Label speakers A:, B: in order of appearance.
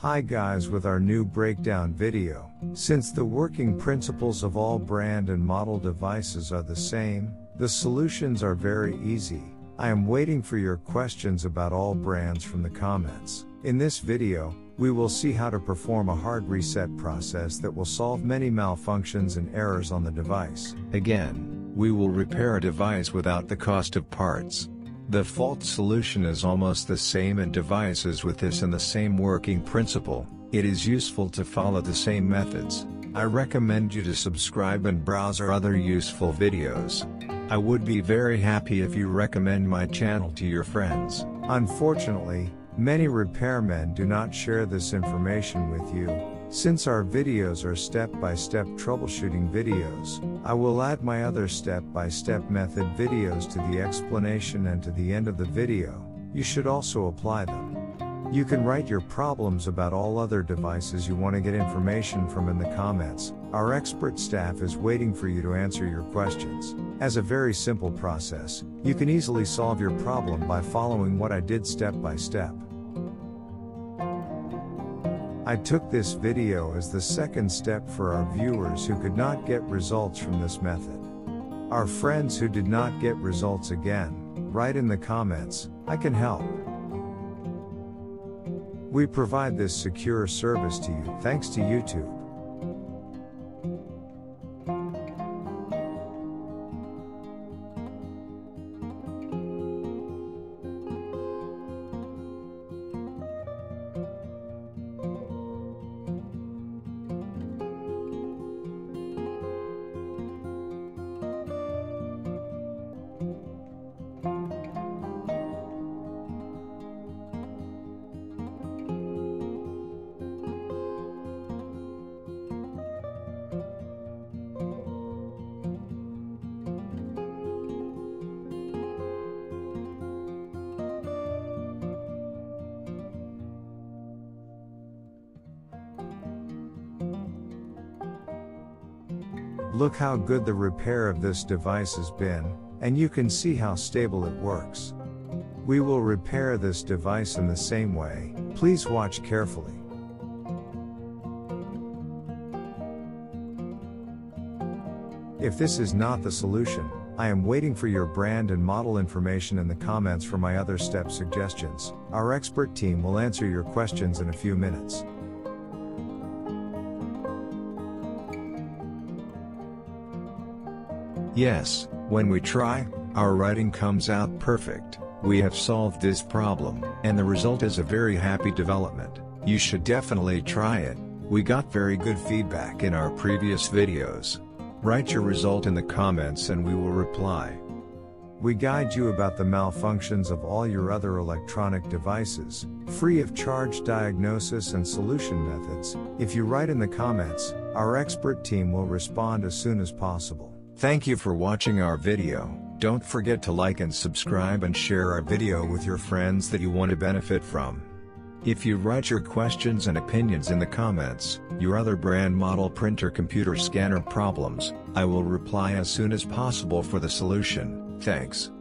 A: Hi guys, with our new breakdown video. Since the working principles of all brand and model devices are the same, the solutions are very easy. I am waiting for your questions about all brands from the comments. In this video, we will see how to perform a hard reset process that will solve many malfunctions and errors on the device. Again, we will repair a device without the cost of parts. The fault solution is almost the same in devices with this and the same working principle. It is useful to follow the same methods. I recommend you to subscribe and browse our other useful videos. I would be very happy if you recommend my channel to your friends. Unfortunately, many repairmen do not share this information with you. Since our videos are step-by-step troubleshooting videos, I will add my other step-by-step method videos to the explanation and to the end of the video. You should also apply them. You can write your problems about all other devices you want to get information from in the comments. Our expert staff is waiting for you to answer your questions. As a very simple process, you can easily solve your problem by following what I did step by step. I took this video as the second step for our viewers who could not get results from this method. Our friends who did not get results again, write in the comments, I can help. We provide this secure service to you thanks to YouTube. Look how good the repair of this device has been, and you can see how stable it works. We will repair this device in the same way. Please watch carefully. If this is not the solution, I am waiting for your brand and model information in the comments for my other step suggestions. Our expert team will answer your questions in a few minutes. Yes, when we try, our writing comes out perfect. We have solved this problem, and the result is a very happy development. You should definitely try it. We got very good feedback in our previous videos. Write your result in the comments and we will reply. We guide you about the malfunctions of all your other electronic devices, free of charge diagnosis and solution methods. If you write in the comments, our expert team will respond as soon as possible. Thank you for watching our video. Don't forget to like and subscribe and share our video with your friends that you want to benefit from. If you write your questions and opinions in the comments, your other brand model printer computer scanner problems, I will reply as soon as possible for the solution. Thanks.